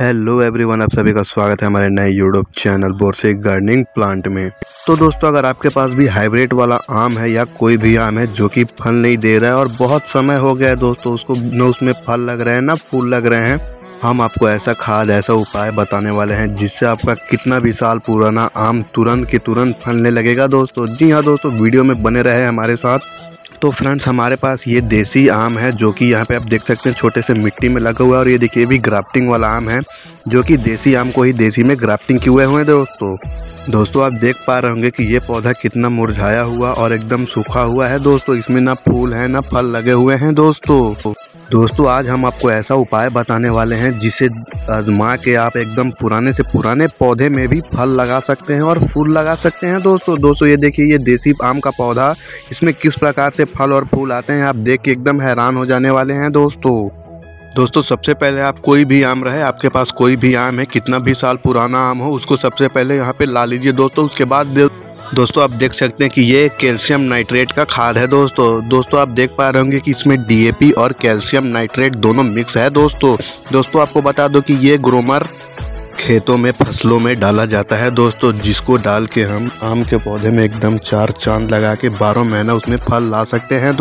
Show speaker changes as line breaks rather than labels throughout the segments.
Hello everyone, आप सभी का स्वागत है हमारे नए YouTube channel Borse gardening plant में। तो दोस्तों, अगर आपके पास भी हाइब्रिड वाला आम है या कोई भी आम है जो कि फल नहीं दे रहा है और बहुत समय हो गया है दोस्तों, उसको न उसमें फल लग रहे हैं ना फूल लग रहे हैं, हम आपको ऐसा खाद ऐसा उपाय बताने वाले हैं जिससे आपका कितना भी साल पुराना आम तुरंत के तुरंत फलने लगेगा दोस्तों। जी हाँ दोस्तों, वीडियो में बने रहे हमारे साथ। तो फ्रेंड्स, हमारे पास ये देसी आम है जो कि यहाँ पे आप देख सकते हैं छोटे से मिट्टी में लगा हुआ है। और ये देखिए भी ग्राफ्टिंग वाला आम है जो कि देसी आम को ही देसी में ग्राफ्टिंग किए हुए हैं दोस्तों। आप देख पा रहे होंगे कि ये पौधा कितना मुरझाया हुआ और एकदम सूखा हुआ है दोस्तों। इसमें ना फूल है ना फल लगे हुए हैं दोस्तों। आज हम आपको ऐसा उपाय बताने वाले हैं जिसे आजमा के आप एकदम पुराने से पुराने पौधे में भी फल लगा सकते हैं और फूल लगा सकते हैं दोस्तों। ये देखिए, ये देसी आम का पौधा, इसमें किस प्रकार से फल और फूल आते हैं आप देख के एकदम हैरान हो जाने वाले हैं दोस्तों। सबसे पहले आप कोई भी आम रहे, आपके पास कोई भी आम है, कितना भी साल पुराना आम हो, उसको सबसे पहले यहाँ पे ला लीजिए दोस्तों। उसके बाद दोस्तों आप देख सकते हैं कि ये कैल्शियम नाइट्रेट का खाद है दोस्तों। आप देख पा रहे होंगे कि इसमें डीएपी और कैल्शियम नाइट्रेट दोनों मिक्स है दोस्तों। आपको बता दो कि ये ग्रोमर खेतों में फसलों में डाला जाता है दोस्तों, जिसको डाल के हम आम के पौधे में एकदम चार चांद लगा के 12 महीना उसमें फल ला सकते हैं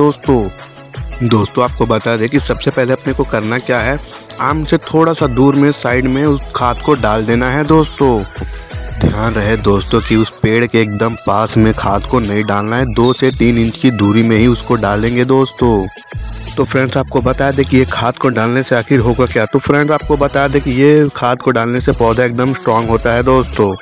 दोस्तों। आपको बता दें कि सबसे पहले अपने को करना क्या है, आम से थोड़ा सा दूर में साइड में उस खाद को डाल देना है दोस्तों। ध्यान रहे दोस्तों कि उस पेड़ के एकदम पास में खाद को नहीं डालना है, 2 से 3 इंच की दूरी में ही उसको डालेंगे दोस्तों। तो फ्रेंड्स, आपको बता दें कि ये खाद को डालने से आखिर होगा क्या। तो फ्रेंड्स, आपको बता दें कि ये खाद को डालने से पौधा एकदम स्ट्रांग होता है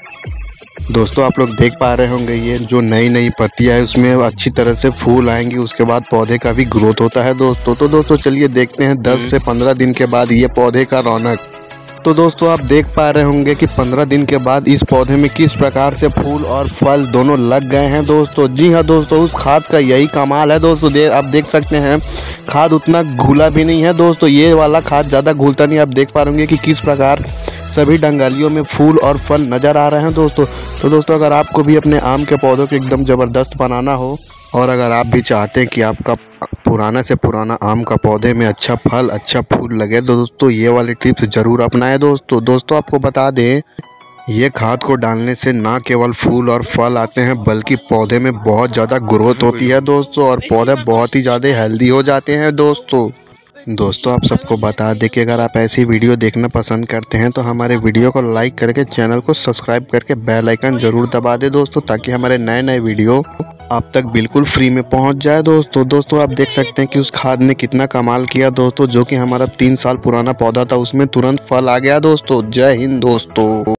दोस्तों। आप लोग देख पा रहे होंगे ये जो नई पत्तियां है उसमें अच्छी तरह से फूल आएंगी, उसके बाद पौधे का भी ग्रोथ होता है दोस्तों। तो दोस्तों चलिए देखते हैं 10 से 15 दिन के बाद ये पौधे का रौनक। तो दोस्तों आप देख पा रहे होंगे कि 15 दिन के बाद इस पौधे में किस प्रकार से फूल और फल दोनों लग गए हैं दोस्तों। जी हाँ दोस्तों, उस खाद का यही कमाल है दोस्तों। आप देख सकते हैं खाद उतना घुला भी नहीं है दोस्तों, ये वाला खाद ज़्यादा घुलता नहीं। आप देख पा रहे होंगे कि किस प्रकार सभी डंगालियों में फूल और फल नज़र आ रहे हैं दोस्तों। तो दोस्तों, अगर आपको भी अपने आम के पौधों को एकदम ज़बरदस्त बनाना हो और अगर आप भी चाहते हैं कि आपका पुराना से पुराना आम का पौधे में अच्छा फल अच्छा फूल लगे, तो दोस्तों ये वाली टिप्स ज़रूर अपनाएं दोस्तों। आपको बता दें, ये खाद को डालने से ना केवल फूल और फल आते हैं बल्कि पौधे में बहुत ज़्यादा ग्रोथ होती है दोस्तों और पौधे बहुत ही ज़्यादा हेल्दी हो जाते हैं दोस्तों। आप सबको बता दें कि अगर आप ऐसी वीडियो देखना पसंद करते हैं तो हमारे वीडियो को लाइक करके चैनल को सब्सक्राइब करके बेल आइकन ज़रूर दबा दें दोस्तों, ताकि हमारे नए वीडियो आप तक बिल्कुल फ्री में पहुंच जाए दोस्तों। आप देख सकते हैं कि उस खाद ने कितना कमाल किया दोस्तों, जो कि हमारा 3 साल पुराना पौधा था उसमें तुरंत फल आ गया दोस्तों। जय हिंद दोस्तों।